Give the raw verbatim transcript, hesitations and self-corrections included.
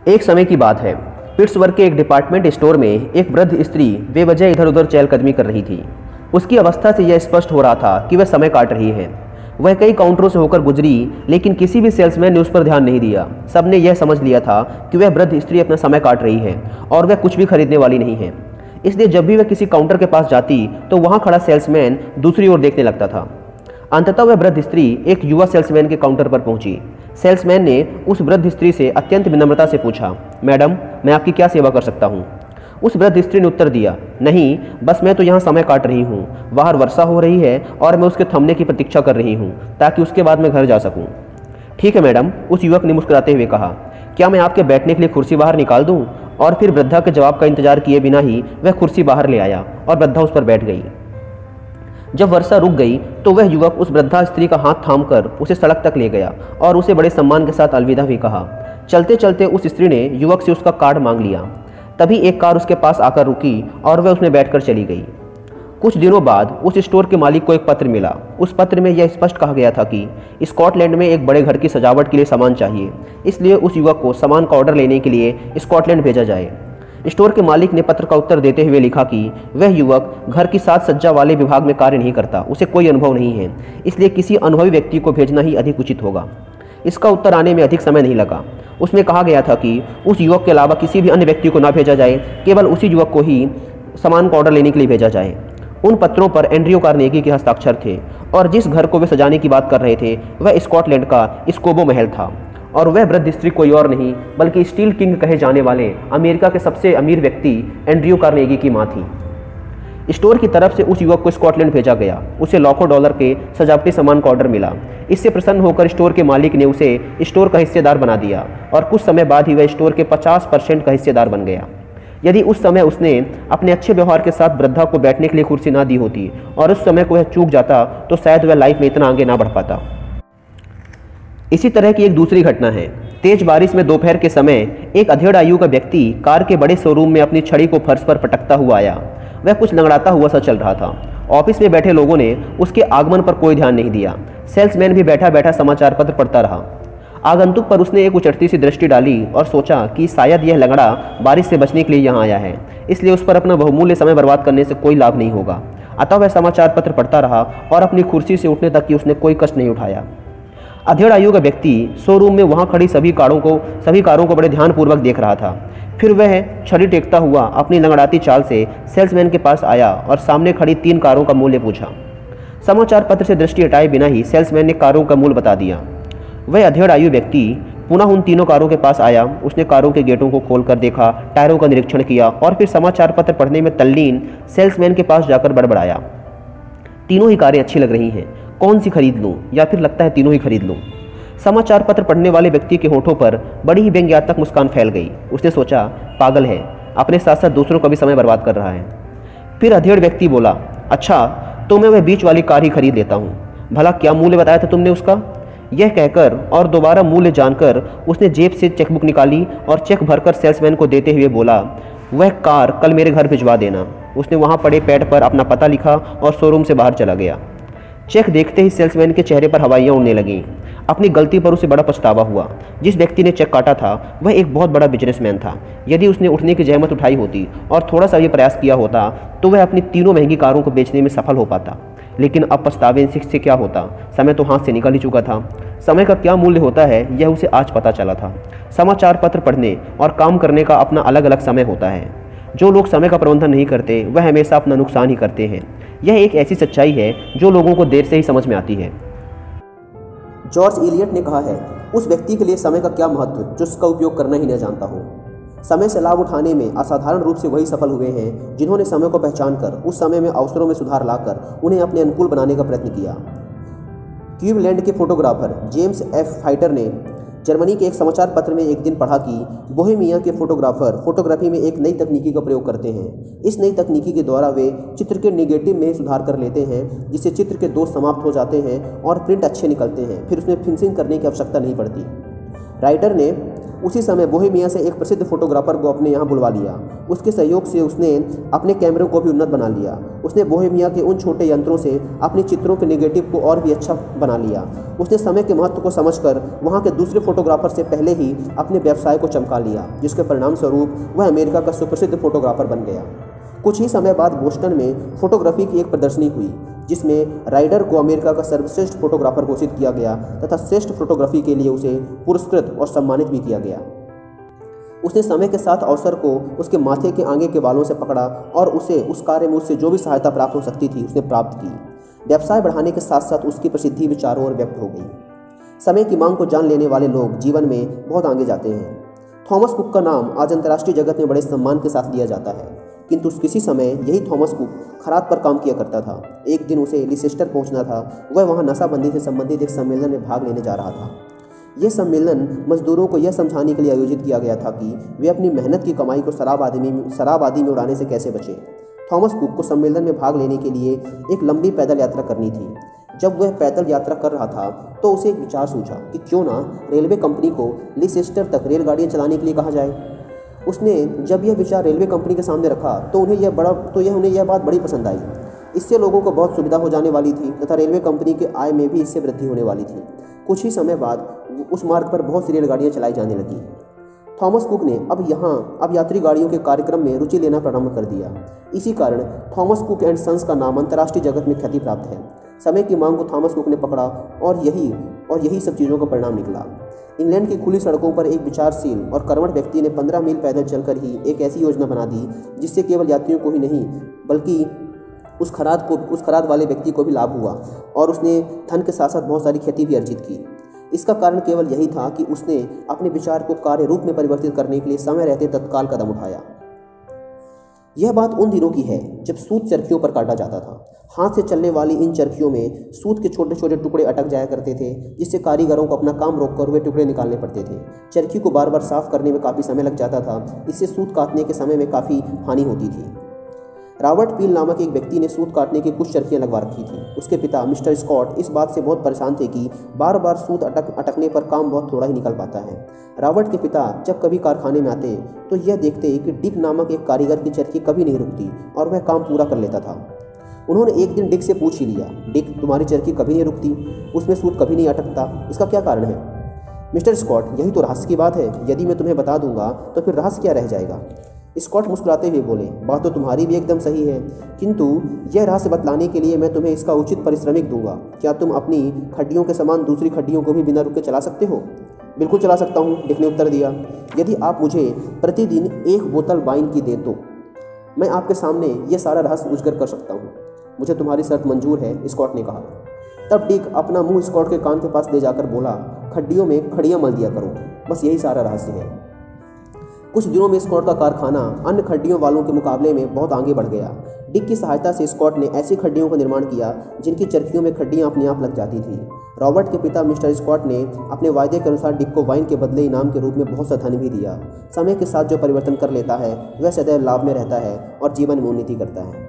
एक समय की बात है। पिट्सबर्ग के एक डिपार्टमेंट स्टोर में एक वृद्ध स्त्री बेवजह इधर उधर चहलकदमी कर रही थी। उसकी अवस्था से यह स्पष्ट हो रहा था कि वह समय काट रही है। वह कई काउंटरों से होकर गुजरी, लेकिन किसी भी सेल्समैन ने उस पर ध्यान नहीं दिया। सबने यह समझ लिया था कि वह वृद्ध स्त्री अपना समय काट रही है और वह कुछ भी खरीदने वाली नहीं है। इसलिए जब भी वह किसी काउंटर के पास जाती तो वहाँ खड़ा सेल्समैन दूसरी ओर देखने लगता था। अंततः वह वृद्ध स्त्री एक युवा सेल्समैन के काउंटर पर पहुंची। सेल्समैन ने उस वृद्ध स्त्री से अत्यंत विनम्रता से पूछा, मैडम, मैं आपकी क्या सेवा कर सकता हूं? उस वृद्ध स्त्री ने उत्तर दिया, नहीं, बस मैं तो यहाँ समय काट रही हूँ। बाहर वर्षा हो रही है और मैं उसके थमने की प्रतीक्षा कर रही हूँ ताकि उसके बाद मैं घर जा सकूँ। ठीक है मैडम, उस युवक ने मुस्कुराते हुए कहा, क्या मैं आपके बैठने के लिए कुर्सी बाहर निकाल दूँ? और फिर वृद्धा के जवाब का इंतजार किए बिना ही वह कुर्सी बाहर ले आया और वृद्धा उस पर बैठ गई। जब वर्षा रुक गई तो वह युवक उस वृद्धा स्त्री का हाथ थामकर उसे सड़क तक ले गया और उसे बड़े सम्मान के साथ अलविदा भी कहा। चलते चलते उस स्त्री ने युवक से उसका कार्ड मांग लिया। तभी एक कार उसके पास आकर रुकी और वह उसमें बैठकर चली गई। कुछ दिनों बाद उस स्टोर के मालिक को एक पत्र मिला। उस पत्र में यह स्पष्ट कहा गया था कि स्कॉटलैंड में एक बड़े घर की सजावट के लिए सामान चाहिए, इसलिए उस युवक को सामान का ऑर्डर लेने के लिए स्कॉटलैंड भेजा जाए। स्टोर के मालिक ने पत्र का उत्तर देते हुए लिखा कि वह युवक घर की साज सज्जा वाले विभाग में कार्य नहीं करता, उसे कोई अनुभव नहीं है, इसलिए किसी अनुभवी व्यक्ति को भेजना ही अधिक उचित होगा। इसका उत्तर आने में अधिक समय नहीं लगा। उसमें कहा गया था कि उस युवक के अलावा किसी भी अन्य व्यक्ति को ना भेजा जाए, केवल उसी युवक को ही सामान का ऑर्डर लेने के लिए भेजा जाए। उन पत्रों पर एंड्रयू कार्नेगी के हस्ताक्षर थे और जिस घर को वे सजाने की बात कर रहे थे वह स्कॉटलैंड का स्कोबो महल था और वह वृद्ध स्त्री कोई और नहीं बल्कि स्टील किंग कहे जाने वाले अमेरिका के सबसे अमीर व्यक्ति एंड्रयू कार्नेगी की मां थी। स्टोर की तरफ से उस युवक को स्कॉटलैंड भेजा गया। उसे लाखों डॉलर के सजावटी सामान का ऑर्डर मिला। इससे प्रसन्न होकर स्टोर के मालिक ने उसे स्टोर का हिस्सेदार बना दिया और कुछ समय बाद ही वह स्टोर के पचास परसेंट का हिस्सेदार बन गया। यदि उस समय उसने अपने अच्छे व्यवहार के साथ वृद्धा को बैठने के लिए कुर्सी ना दी होती और उस समय को वह चूक जाता तो शायद वह लाइफ में इतना आगे ना बढ़ पाता। इसी तरह की एक दूसरी घटना है। तेज बारिश में दोपहर के समय एक अधेड़ आयु का व्यक्ति कार के बड़े शोरूम में अपनी छड़ी को फर्श पर पटकता हुआ आया। वह कुछ लंगड़ाता हुआ सा चल रहा था। ऑफिस में बैठे लोगों ने उसके आगमन पर कोई ध्यान नहीं दिया। सेल्समैन भी बैठा बैठा समाचार पत्र पढ़ता रहा। आगंतुक पर उसने एक उचटती सी दृष्टि डाली और सोचा कि शायद यह लंगड़ा बारिश से बचने के लिए यहाँ आया है, इसलिए उस पर अपना बहुमूल्य समय बर्बाद करने से कोई लाभ नहीं होगा। अतः वह समाचार पत्र पढ़ता रहा और अपनी कुर्सी से उठने तक की उसने कोई कष्ट नहीं उठाया। अधेड़ आयु का व्यक्ति शोरूम में वहां खड़ी सभी कारों को सभी कारों को बड़े ध्यानपूर्वक देख रहा था। फिर वह छड़ी टेकता हुआ अपनी लंगड़ाती चाल से सेल्समैन के पास आया और सामने खड़ी तीन कारों का मूल्य पूछा। समाचार पत्र से दृष्टि हटाए बिना ही सेल्समैन ने कारों का मूल्य बता दिया। वह अधेड़ आयु व्यक्ति पुनः उन तीनों कारों के पास आया। उसने कारों के गेटों को खोलकर देखा, टायरों का निरीक्षण किया और फिर समाचार पत्र पढ़ने में तल्लीन सेल्समैन के पास जाकर बड़बड़ाया, तीनों ही कारें अच्छी लग रही हैं, कौन सी खरीद लूं? या फिर लगता है तीनों ही खरीद लूं। समाचार पत्र पढ़ने वाले व्यक्ति के होठों पर बड़ी ही व्यंग्यात्मक मुस्कान फैल गई। उसने सोचा, पागल है, अपने साथ साथ दूसरों का भी समय बर्बाद कर रहा है। फिर अधेड़ व्यक्ति बोला, अच्छा तो मैं वह बीच वाली कार ही खरीद लेता हूँ। भला क्या मूल्य बताया था तुमने उसका? यह कहकर और दोबारा मूल्य जानकर उसने जेब से चेकबुक निकाली और चेक भरकर सेल्समैन को देते हुए बोला, वह कार कल मेरे घर भिजवा देना। उसने वहाँ पड़े पैड पर अपना पता लिखा और शोरूम से बाहर चला गया। चेक देखते ही सेल्समैन के चेहरे पर हवाइयाँ उड़ने लगीं। अपनी गलती पर उसे बड़ा पछतावा हुआ। जिस व्यक्ति ने चेक काटा था वह एक बहुत बड़ा बिजनेसमैन था। यदि उसने उठने की जहमत उठाई होती और थोड़ा सा भी प्रयास किया होता तो वह अपनी तीनों महंगी कारों को बेचने में सफल हो पाता। लेकिन अब पछतावे से क्या होता, समय तो हाथ से निकल ही चुका था। समय का क्या मूल्य होता है यह उसे आज पता चला था। समाचार पत्र पढ़ने और काम करने का अपना अलग अलग समय होता है। जो लोग समय का प्रबंधन नहीं करते वह हमेशा अपना नुकसान ही करते हैं। यह एक ऐसी सच्चाई है जो लोगों को देर से ही समझ में आती है। जॉर्ज इलियट ने कहा है, उस व्यक्ति के लिए समय का क्या महत्व जो उसका उपयोग करना ही न जानता हो। समय से लाभ उठाने में असाधारण रूप से वही सफल हुए हैं जिन्होंने समय को पहचान कर उस समय में अवसरों में सुधार लाकर उन्हें अपने अनुकूल बनाने का प्रयत्न किया। क्लीवलैंड के फोटोग्राफर जेम्स एफ फाइटर ने जर्मनी के एक समाचार पत्र में एक दिन पढ़ा कि बोहेमिया के फोटोग्राफर फोटोग्राफी में एक नई तकनीकी का प्रयोग करते हैं। इस नई तकनीकी के द्वारा वे चित्र के निगेटिव में सुधार कर लेते हैं, जिससे चित्र के दोष समाप्त हो जाते हैं और प्रिंट अच्छे निकलते हैं। फिर उसमें फिनिशिंग करने की आवश्यकता नहीं पड़ती। राइटर ने उसी समय बोहेमिया से एक प्रसिद्ध फोटोग्राफर को अपने यहाँ बुलवा लिया। उसके सहयोग से उसने अपने कैमरे को भी उन्नत बना लिया। उसने बोहेमिया के उन छोटे यंत्रों से अपने चित्रों के नेगेटिव को और भी अच्छा बना लिया। उसने समय के महत्व को समझकर वहाँ के दूसरे फोटोग्राफर से पहले ही अपने व्यवसाय को चमका लिया, जिसके परिणाम स्वरूप वह अमेरिका का सुप्रसिद्ध फोटोग्राफर बन गया। कुछ ही समय बाद बोस्टन में फोटोग्राफी की एक प्रदर्शनी हुई, जिसमें राइडर को अमेरिका का सर्वश्रेष्ठ फोटोग्राफर घोषित किया गया तथा श्रेष्ठ फोटोग्राफी के लिए उसे पुरस्कृत और सम्मानित भी किया गया। उसने समय के साथ अवसर को उसके माथे के आगे के बालों से पकड़ा और उसे उस कार्य में उससे जो भी सहायता प्राप्त हो सकती थी उसने प्राप्त की। व्यवसाय बढ़ाने के साथ साथ उसकी प्रसिद्धि भी चारों ओर व्यक्त हो गई। समय की मांग को जान लेने वाले लोग जीवन में बहुत आगे जाते हैं। थॉमस कुक का नाम आज अंतर्राष्ट्रीय जगत में बड़े सम्मान के साथ लिया जाता है, किंतु किसी समय यही थॉमस कुक खराद पर काम किया करता था। एक दिन उसे लिसेस्टर पहुंचना था। वह वहां नशाबंदी से संबंधित एक सम्मेलन में भाग लेने जा रहा था। यह सम्मेलन मजदूरों को यह समझाने के लिए आयोजित किया गया था कि वे अपनी मेहनत की कमाई को शराब आदि में शराब आदि में उड़ाने से कैसे बचें। थॉमस कुक को सम्मेलन में भाग लेने के लिए एक लंबी पैदल यात्रा करनी थी। जब वह पैदल यात्रा कर रहा था तो उसे एक विचार सूझा कि क्यों ना रेलवे कंपनी को लिसेस्टर तक रेलगाड़ियाँ चलाने के लिए कहा जाए। उसने जब यह विचार रेलवे कंपनी के सामने रखा तो उन्हें यह बड़ा तो यह उन्हें यह बात बड़ी पसंद आई। इससे लोगों को बहुत सुविधा हो जाने वाली थी तथा रेलवे कंपनी के आय में भी इससे वृद्धि होने वाली थी। कुछ ही समय बाद उस मार्ग पर बहुत सी रेलगाड़ियाँ चलाई जाने लगी। थॉमस कुक ने अब यहाँ अब यात्री गाड़ियों के कार्यक्रम में रुचि लेना प्रारंभ कर दिया। इसी कारण थॉमस कुक एंड सन्स का नाम अंतर्राष्ट्रीय जगत में ख्याति प्राप्त है। समय की मांग को थॉमस कुक ने पकड़ा और यही और यही सब चीज़ों का परिणाम निकला। इंग्लैंड की खुली सड़कों पर एक विचारशील और कर्मठ व्यक्ति ने पंद्रह मील पैदल चलकर ही एक ऐसी योजना बना दी जिससे केवल यात्रियों को ही नहीं बल्कि उस खराद को उस खराद वाले व्यक्ति को भी लाभ हुआ और उसने धन के साथ साथ बहुत सारी क्षति भी अर्जित की। इसका कारण केवल यही था कि उसने अपने विचार को कार्य रूप में परिवर्तित करने के लिए समय रहते तत्काल कदम उठाया। यह बात उन दिनों की है जब सूत चरखियों पर काटा जाता था। हाथ से चलने वाली इन चरखियों में सूत के छोटे छोटे टुकड़े अटक जाया करते थे, जिससे कारीगरों को अपना काम रोककर वे टुकड़े निकालने पड़ते थे। चरखी को बार बार साफ करने में काफ़ी समय लग जाता था। इससे सूत काटने के समय में काफ़ी हानि होती थी। रॉबर्ट पील नामक एक व्यक्ति ने सूत काटने की कुछ चरखियां लगवा रखी थी। उसके पिता मिस्टर स्कॉट इस बात से बहुत परेशान थे कि बार बार सूत अटक अटकने पर काम बहुत थोड़ा ही निकल पाता है। रॉबर्ट के पिता जब कभी कारखाने में आते तो यह देखते कि डिक नामक एक कारीगर की चरखी कभी नहीं रुकती और वह काम पूरा कर लेता था। उन्होंने एक दिन डिक से पूछ ही लिया, डिक तुम्हारी चरखी कभी नहीं रुकती, उसमें सूत कभी नहीं अटकता, इसका क्या कारण है? मिस्टर स्कॉट, यही तो रहस्य की बात है। यदि मैं तुम्हें बता दूंगा तो फिर रहस्य क्या रह जाएगा? स्कॉट मुस्कुराते हुए बोले, बात तो तुम्हारी भी एकदम सही है, किंतु यह रहस्य बतलाने के लिए मैं तुम्हें इसका उचित पारिश्रमिक दूंगा। क्या तुम अपनी खड्डियों के समान दूसरी खड्डियों को भी बिना रुके चला सकते हो? बिल्कुल चला सकता हूँ, डिक ने उत्तर दिया। यदि आप मुझे प्रतिदिन एक बोतल वाइन की दे तो मैं आपके सामने यह सारा रहस्य उजागर कर सकता हूँ। मुझे तुम्हारी शर्त मंजूर है, स्कॉट ने कहा। तब डिक अपना मुंह स्कॉट के कान के पास ले जाकर बोला, खड्डियों में खड़ियाँ मल दिया करो, बस यही सारा रहस्य है। कुछ दिनों में स्कॉट का कारखाना अन्य खड्डियों वालों के मुकाबले में बहुत आगे बढ़ गया। डिक की सहायता से स्कॉट ने ऐसी खड्डियों का निर्माण किया जिनकी चरखियों में खड्डियां अपने आप लग जाती थी। रॉबर्ट के पिता मिस्टर स्कॉट ने अपने वायदे के अनुसार डिक को वाइन के बदले इनाम के रूप में बहुत सा धन भी दिया। समय के साथ जो परिवर्तन कर लेता है वह सदैव लाभ में रहता है और जीवन में उन्नति करता है।